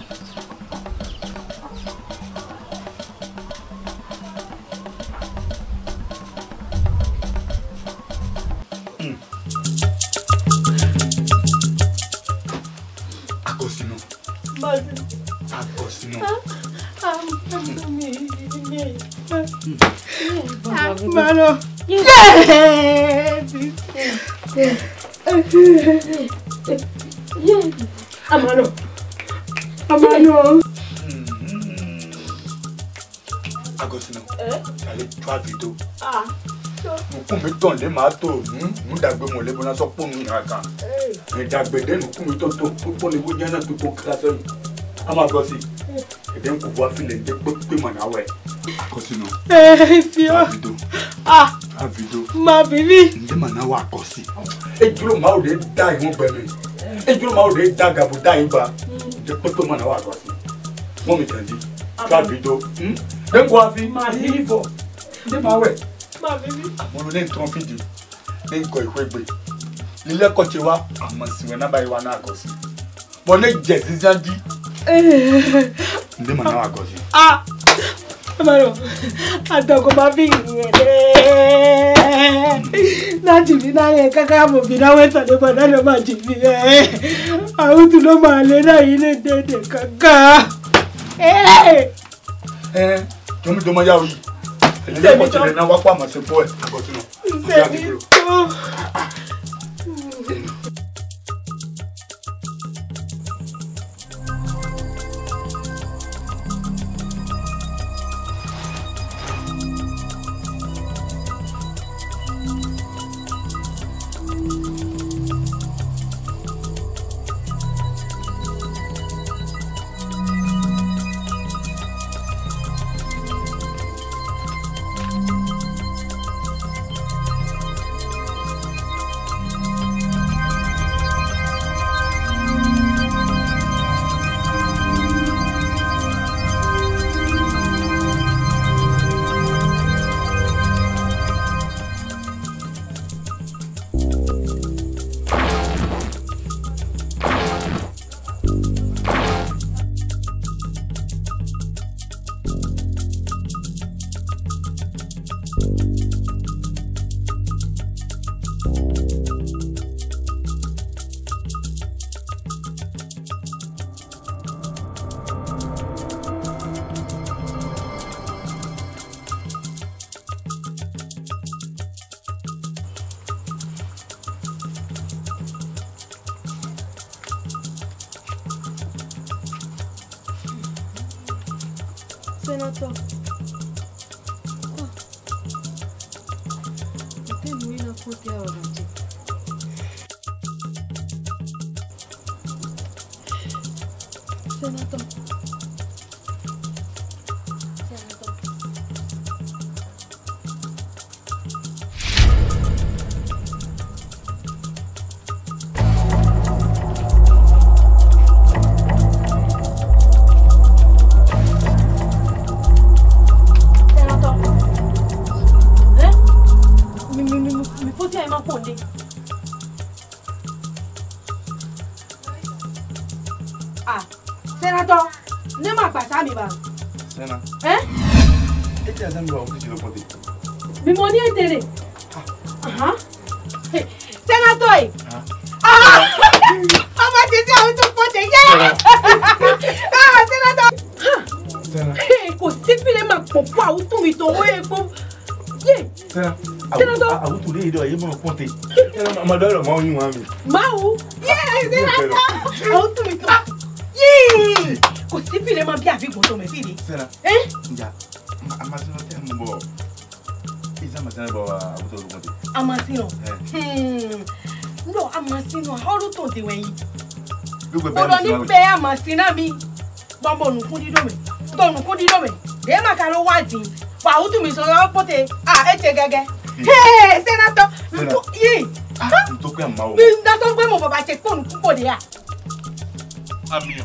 Agostino. Mano. Amano. Agostino. Allez, toi vidéo. Nous pouvons ton les matos, nous d'agbe mon les bonnes so pour nous raka. Mais d'agbe de nous pouvons to pour les bonnes na tout création. Amagosi. Et bien pouvoir filer de peu manawe. Agostino. Fio. Vidéo. Ma bibi. Ndé manawa agosi. E duro ma o de dai mo bele. E duro ma o de daga bu dai ba. De peu manawa agosi. Mo mi kandi. Vidéo. Dem go afi ma hivo. Ndé ma we. pa baby. Amolo ne tron fidi. Ne go ikwegbe. Lile ko che wa amasiwe na bai wa na agosi. Bo ne jesi jandi. Nde ma na agosi. Amaro. Adogo ma fi na jibi na ye kaka mo bi na weta de bana no ma jibi awutu no ma le na ile dede kaka Tomi do ma ya wi. Ele ko tele na wa pa ma se po e agosi no. Senator. Tell me na put your orange. Senator. Senator, ne ma pasa mi ba. Sena. Eh? Eti azan ba o ti lo pote. Mi mo ni entere. Senator. Ọmọ ti ti àwọn tó pote ye. Senator. Sena. Kò sí file ma popo àwọn tó mi to wo epo. Ye. Sena. Senator. Àwọn tó le do ye mo pote. Sena ma do lo ma oyun wa mi. Mau. Ye, Senator. Àwọn tó mi to. Ye. Kò sí file ma bí àbí gbọ́dọ̀ me file. Sena. Ja. Amasino te mo. Isa masana ba àwọn tó lo pote. Amasino. No, Amasino, how do you do it? You go back. Don't pay Amasina me. Bambo no kudi do me. Don't kudi do me. They ma kalo wadi. Wa how to me so pote. Ete gege. Hey, Senator. Ye. To pe ma o. Mi na so gbe mo baba che phone pupo de ya. Amio.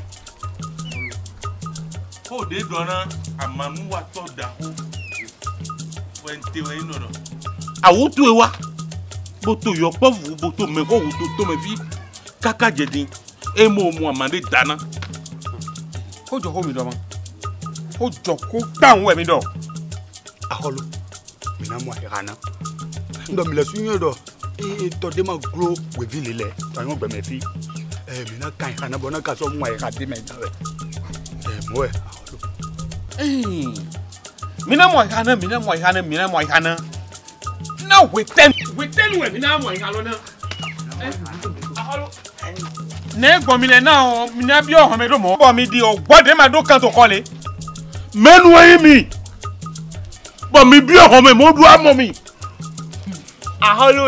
O de dona amanu wa to da ho. Wente we no no. Awutu e wa. Boto yo pavu boto me ko wuto to me vi kaka jedin e mo mu amande dana ko jo ho mi do ma o jo ko tan we mi do Aholo mi na mo ahana ndo mi le sunyo do to de ma grow we vile le to yon gbe me fi mi na kan hana bona ka so mo ahika de me dawe mo aholo mi na mo ahana now we tell we mi na mo ahalo na aholo ne gbo mi le na o mi na bi o me do mo bo mi di o gbode ma do kan to kole menu yin mi bo mi bi o me mo du amo mi aholo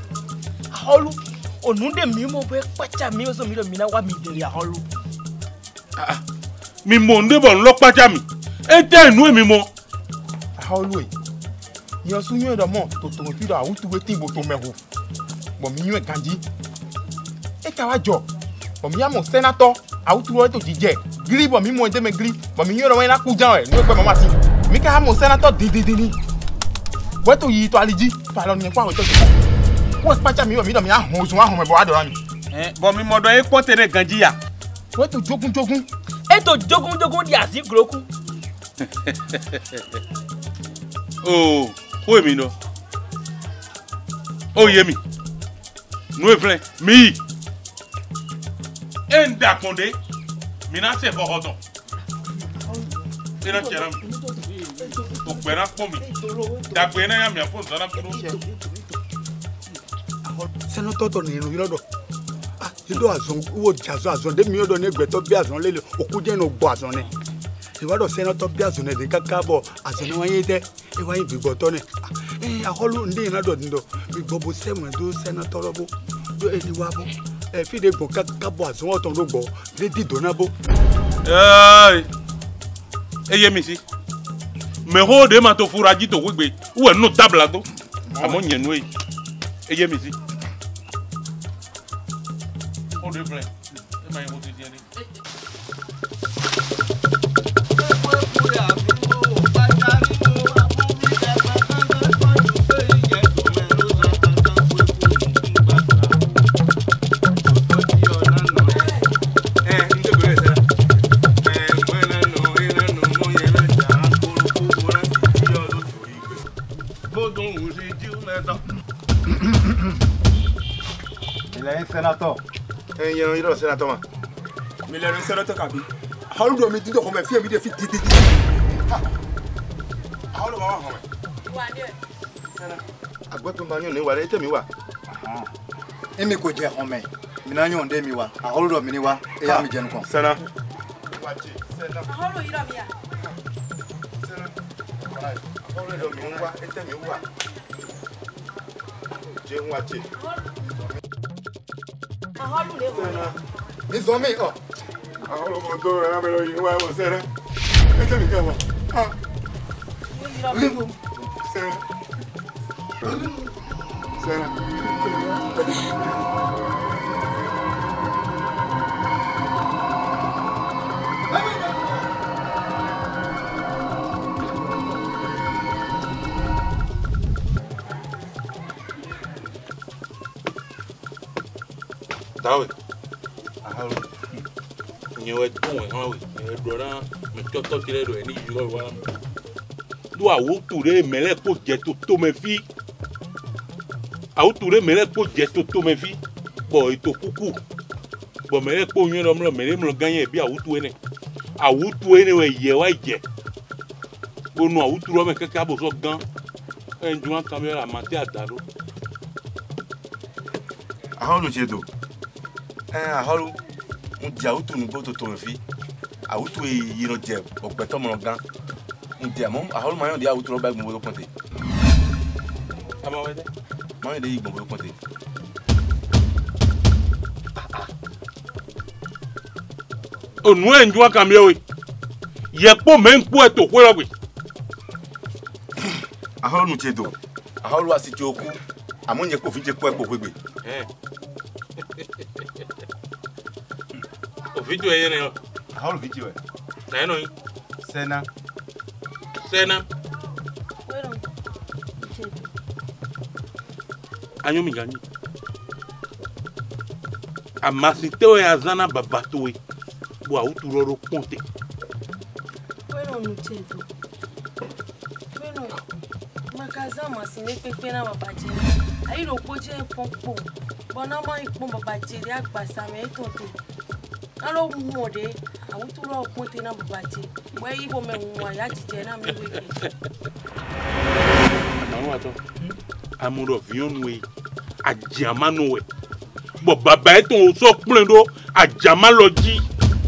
onunde mi mo be pacha mi o so mi do mi na wa mi dere aholo mi mo nde bo lo pacha mi e te enu mi mo aholo yo sunyo do mo to mo fi do awutu wetin bo to meho bo mi yin kanji e ka wa jo bo mi amo senator awutu wo to jije giri bo mi mo de me giri bo mi yin ro wen la ku jan e no pe mama si mi ka amo senator didini Where to yi to aliji? To alon ni kwa we to. Wọ́n pàṣẹ mi mi ahun osun ahun mebo adora mi. Bo mi modo e ko tere ganjiya. Wọ́n tó jogun. E to jogun di asi groku. Oh, o mi no. O ye mi. No friend, mi. Enda konde. Mi na se fokoton. Ina cheram. O gbera po mi. Da gbena ya mi afon sana kuro. Senator to ni inu lodo. Ah, ido azon wo jazo azon de mi odo ni egbeto bi azon lele okuje no gbo azon ni. Iwado senator bi azon de kakabo azon wa yin te e wa yin bigbo to ni. Aholu ndi ina do ndo bigbo bo semu do senator robo do eni wa bo. Fi de gbo kakabo azon o ton do gbo de di donabo. Eye mi si. Me ho de ma to furaji to wegbe. Uwe no tabla to. Amo nyenu e. Eye mi si. O de friend. E ma yemo ti di ani. Senator. Yan iro senator ma. Mi le rin senator kabi. Aholu do mi dido ko me fi mi de fi titi. Aholu ma wa ho me. Wa de. Agbo pe ma yan ni wa le temi wa. Emi ko je ho me. Mi na yan de mi wa. Aholu do mi ni wa. E ya mi je nkan. Sena. Wa je. Sena. Aholu iro mi ya. Sena. Aholu do mi wa, e temi wa. Je wa je. Aholu le wo. Izo mi o. Aholu mo do ra me lo yin wa mo sere. E temi ke wa. Ah. Sena. Dawe. Ahalo. Nyewe tuwe hawe. Dora me toto tire do eni yugo wa. Do awu ture mele ko je to me fi. Awu ture mele ko je to me fi. Bo ito kuku. Bo mele ko yin lo mele ganye bi awu tu ene. Awu tu ene we ye wa je. Bo no awu tu ro me keke abo so gan. En juan camera mate adaro. Aholu chedo. Aholu un dia utu nu go to fi. Awutu e yiro je ogbeto mo gan. Un dia mo aholu ma yan dia awutu ro ba gbon bo ponte. Ama wede. Ma yan de gbon bo ponte. Onu enju akami o. Ye po me nku eto kwe lo gbe. Aholu nu chedo. Aholu asiti oku. Amo nye ko fi je po epo kwegbe. O video eye ne o. Aholu video e. Na eno yi. Sena. Sena. Anyo mi gani. Amasiteo ya zana babatowe. Bo auturoro ponte. Bueno mchezo. Bueno. Makaza masine pepe na babaje. Ayi lo koje fonpo. Bona ma ipon babaje ri agbasa me tonte. Alo mode, awuturo ponte na babaje. We ibo me nwa ya jije na mi weke. Anawo ato. Amuro vionwe. Ajamanowe. Bo baba eton so plendo ajamaloji.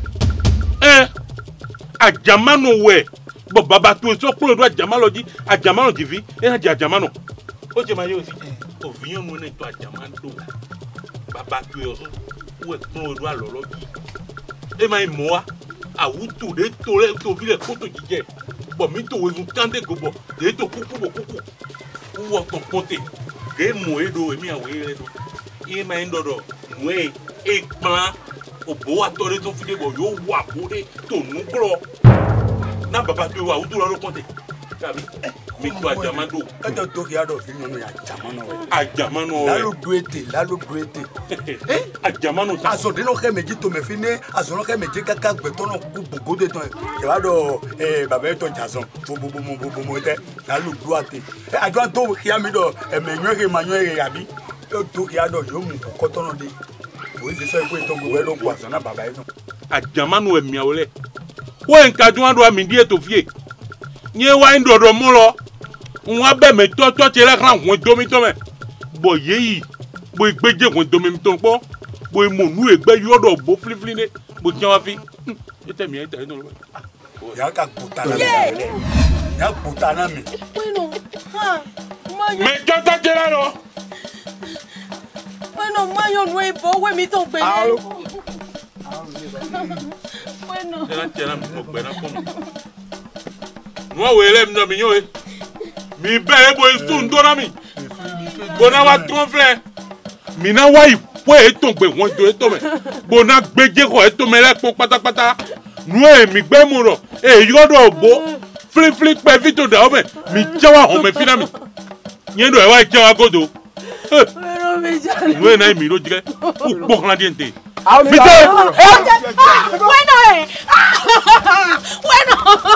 Ajamanowe. Bo baba tu so plendo ajamaloji, ajamaloji vi, ajamano. O je ma yo si. O vionwe ne to ajamando. Baba tu yo so we ton odo aloloji. E ma imoa awutu de tole to vi le koto jije. Bo mi to we kande gobo, de to kuku bo kuku. Uwo to ponte. Ge mo edo emi awe edo. E ma ndodo we e plan obo atore to fi de bo yo wa bode to nu gro. Na baba tu wa awutu lo ponte. Tabi. mi to ajamado eto to ki ado fi nonu ajamano ajamano lalo duete ajamano ta aso de no ke meji to me fi ne aso no ke meji kaka gbe to no ku bogo de to e wa do baba to jason bo te lalo duate ajo to ki ami do e menyo ke manyo e abi to ki ado yo mu ko to no de o se so ipo to gbo e lo kwa so na baba e no ajamano emi awole wo nkaju ando ami die to fie nye wa ndodo mu lo wọ́n bẹ̀ mí tọ́tọ́ ti rẹ́ kan wọ́n domi tọ́ mẹ́ bọ̀ yéyì bọ̀ ìgbẹ́jẹ̀ wọ́n domi tọ́ pọ́ bọ̀ ìmọ̀nù ẹgbẹ́ yọ̀dọ̀ bọ̀ filifili ní bọ̀ jẹ́ wá fi ẹ tẹ̀ mí ẹ tẹ̀ ẹ nọ. yà á ka gbòtà náà mi yà á gbòtà náà mi. mẹ tọ́tọ́ ti rẹ́ lọ. Bueno, mayo no es bo, güey, mi ton pe. Bueno. Tẹ́lá mi kò pẹ́ náà kọ́ mi. Wọ́n wẹ̀ mi náà mi yóò ye. Mi bẹ́ẹ̀ bo esu ń dọ́ra mi. Bona wa tún filẹ̀. Mi náà wá ìpò ètò gbé wọ́n jọ ètò mẹ́. Bona gbẹ́jẹ́ kọ̀ ètò mẹ́ lẹ́kpọ̀ pátápátá. Nu èmi gbẹ́ mu rọ̀. Èyí ọ̀dọ̀ bó. Filifili pẹ́ fito dà ọ́ mẹ́. Mi jẹ́ wa hàn mẹ́ fínà mi. Yẹn do ẹ̀ wá jẹ́ wa godo. Nu ẹ̀ náà mi ló jẹ́. Kó gbọ́ kan díẹ̀ ntẹ̀. Mi tẹ́. Bueno, bueno.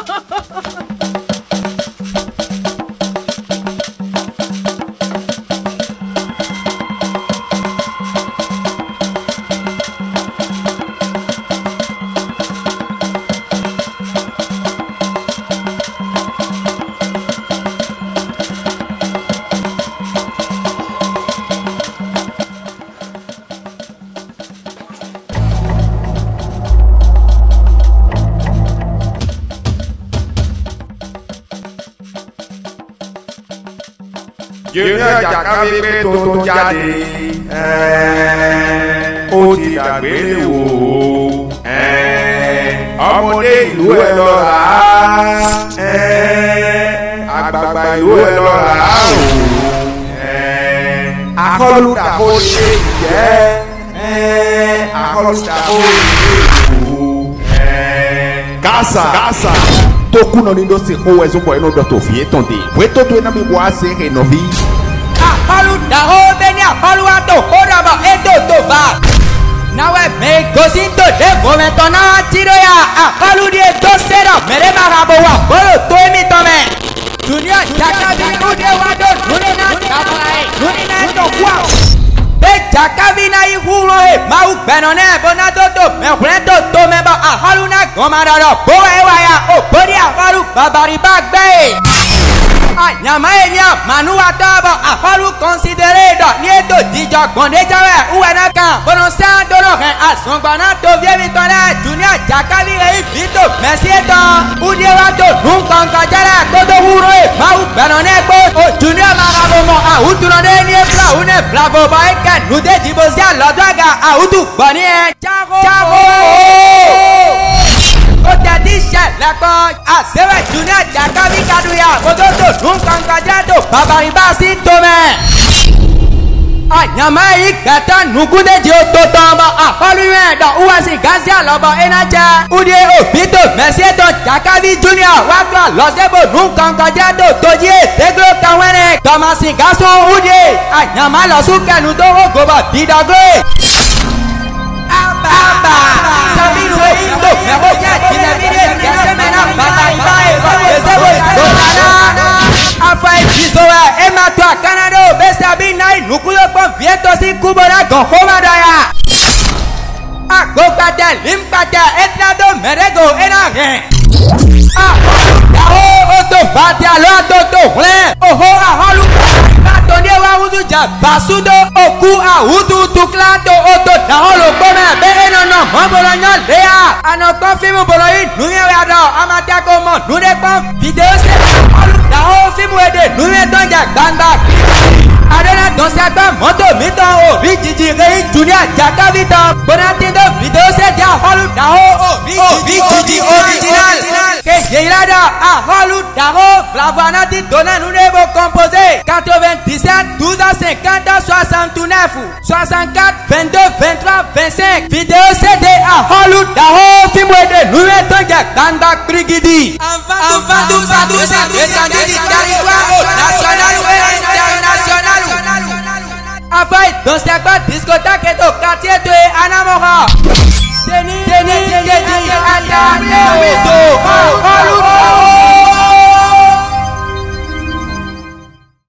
Junior Jakavi pé tó jáde ó ti dàgbé léwo ọmọdé ìlú ẹ lọ́ra àgbààgbà ìlú ẹ lọ́ra akọlùdàkọ ṣe ìjẹ́ akọlùdàkọ Kasa tó kùnà ní ló sì kó ẹ̀sùn pọ̀ ẹnu dọ̀tò fìyé tàn dé wé tó tó iná mi wá sí ẹ̀nà bí. Akọlùdàkọ bẹ́ẹ̀ ni akọlùwàtò kó dàbọ̀ ètò tó bá. Nawe me gosinto de momento na tiroya akọlùdí ètò sẹ́dọ̀ mẹ́rẹ́ máa ra bọ̀ wá bọ́lọ̀ tó mi tọ́ mẹ́. Junior Jakavi nude wado nune na tabara e nune na eto kwa. Be Jakavi na ihuro e mau benone bona toto me huleto to me ba ahalu na gomadaro bo e waya o bodi ahalu babari bagbe. Anyama enya manua tabo ahalu considerado ni eto dijo gonde jawe uena kan bono sando no hen asongana to vie mitone Junior Jakavi e vito merci eto udie wado nunca kajara todo huro e mau benone bo o Junior marabo mo a utuno de ni bla une bravo ba e kan nude jibozia lodaga a utu boni e chago ó tẹ̀dí ìṣẹ̀lẹ̀ kan àṣẹwẹ̀ Junior Jakavi kaduya kótótó nǹkan kájádò bàbáyé bá sí tomẹ́. Àyàmá yìí kẹta nùkúndéjì òtótó ọmọ àkọlùyìn ẹ̀dọ̀ uwẹ́sì gáàsì àlọ́bọ̀ ẹ̀nàjẹ́. Udie òbítò mẹ́síẹ́tò Jakavi Junior wákà lọ́sẹ̀bò nǹkan kájádò tójí ètègbò kàwẹ́rẹ́ tọ́másì gásùn udie àyàmá lọ́sùn kẹnu tó rògbòbọ̀ dídọ́gbé. Aba Sabiru Indo Mehoja Jinabide Yasemena Bata Ibae Ezebo Donana Afai Bizoa Ematua Canado Besabina Nukulo Pon Vieto Si Kubora Gohoma Daya Agokate Limpate Etrado Merego Enage Yaho Oto Batia Loto Tohle Oho Aholu Tony wa wudu ja basudo oku ahudu tuklado oto daholo gome be enono mobolo nyan lea anoko fimu boloyi nuye ado amata ko mo nude pon video se olu daho fimu ede nuye tonja gbangba adena don se gba moto mi ton o ri jiji re Junior Jakavi ton bonatindo video se dia olu daho o ri jiji original Que Gérada a Hollywood Daro, Blavana dit donner nous les mots composés. 97, 12 50 69, 64, 22, 23, 25. Vidéo CD à Hollywood Daro, film de nous mettons Danbak Brigidi. Avant tout ça, descendez du territoire national et international. Avant, dans cette part, discothèque est au quartier de Anamora. Tenez,